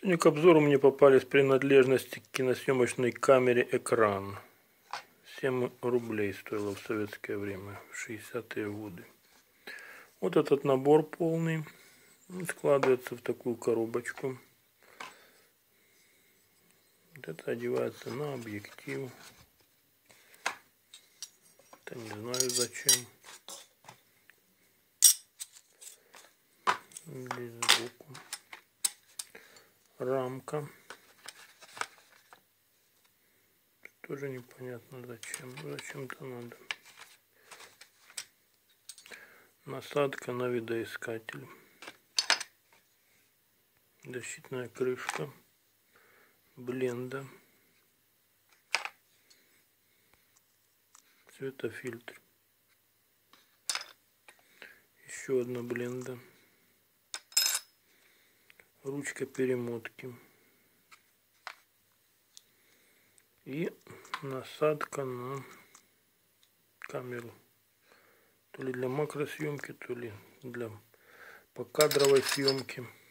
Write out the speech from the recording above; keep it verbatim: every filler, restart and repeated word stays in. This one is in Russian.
Сегодня к обзору мне попались принадлежности к киносъемочной камере «Экран». семь рублей стоило в советское время, в шестидесятые годы. Вот этот набор полный. Складывается в такую коробочку. Вот это одевается на объектив. Это не знаю зачем. Здесь сбоку рамка. Тоже непонятно зачем. Зачем-то надо. Насадка на видоискатель. Защитная крышка. Бленда. Светофильтр. Еще одна бленда. Ручка перемотки. И насадка на камеру. То ли для макросъемки, то ли для покадровой съемки.